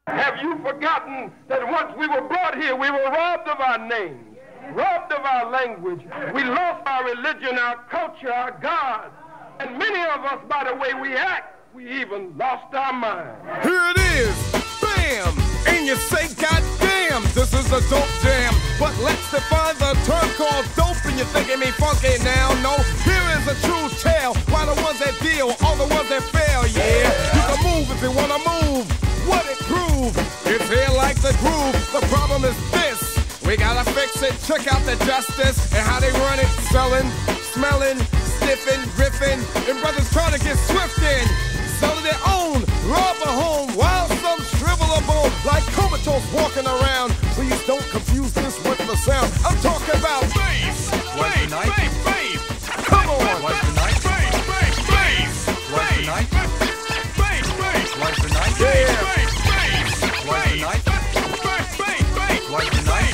Have you forgotten that once we were brought here, we were robbed of our names, robbed of our language. We lost our religion, our culture, our God. And many of us, by the way we act, we even lost our mind. Here it is, bam! And you say, goddamn, this is a dope jam. But let's define the term called dope, and you're thinking me funky now. No, here is a true tale. Why the ones that deal, all the ones that fail, yeah. You can move if you wanna move. What it prove? It's here like the groove. The problem is this. We gotta fix it. Check out the justice and how they run it. Selling, smelling, sniffing, riffing, and brothers trying to get swift in. Selling their own, rob a home, while some shrivel a bone like comatose walking around. Please don't confuse this with the sound. I'm talking about bass. What's the night? Bass. Come on. What's the night? Bass. Bass. What's the night? Bass. Bass. What's the night? Yeah. What's the night? What's the night?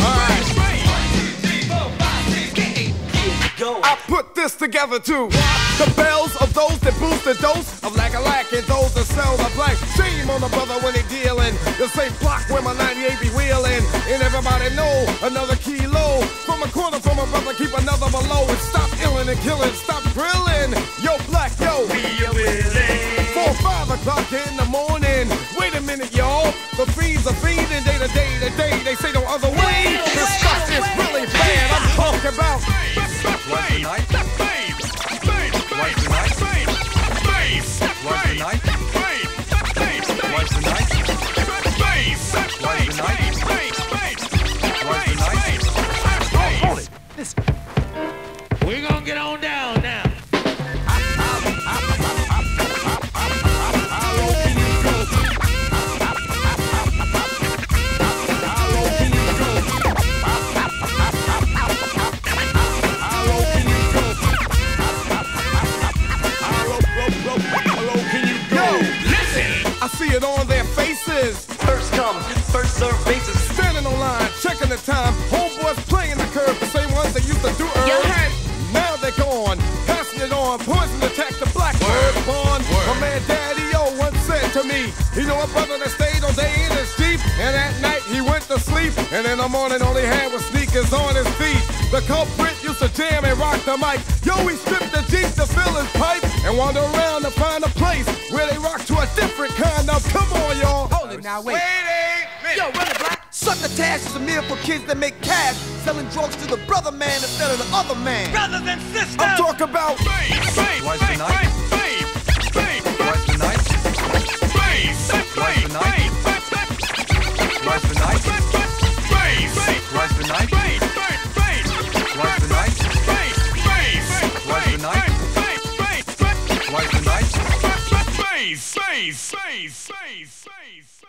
I put this together too. The bells of those that boost the dose of lack and those that sell the black. Shame on the brother when they dealing. The same block where my 98 be wheeling. And everybody know another kilo. From a corner from a brother, keep another below. And stop illing and killing, stop grilling. Yo, black, yo. We are willing. 4 or 5 o'clock in the morning. Wait a minute, y'all. The fiends are feeding day to day to day. They say no other way. This stuff is really bad. I'm talking about. What's the night? What's the night? What's the night? What's the night? What's the night? What's the night? Hold it. Listen. We're gonna get on down now. I see it on their faces. First come, first serve basis. Standing on line, checking the time. Homeboys playing the curve, the same ones that used to do earth. You heard. Now they're gone, passing it on. Poison attack the blackbird born. My man Daddy-O once said to me, he know a brother that stayed all day in his Jeep, and at night he went to sleep, and in the morning all he had was sneakers on his feet. The culprit used to jam and rock the mic. Yo, he stripped the Jeep to fill his pipe and wander around to find a place where they rock to a different kind of. Come on, y'all. Hold it now, wait. Yo, run it, black. Sucker Tash is a meal for kids that make cash, selling drugs to the brother man instead of the other man. Brothers and sisters. I'm talking about What's the night? What's the night? What's the night? What's the night? What's the night? What's the night? What's the night? What's the night?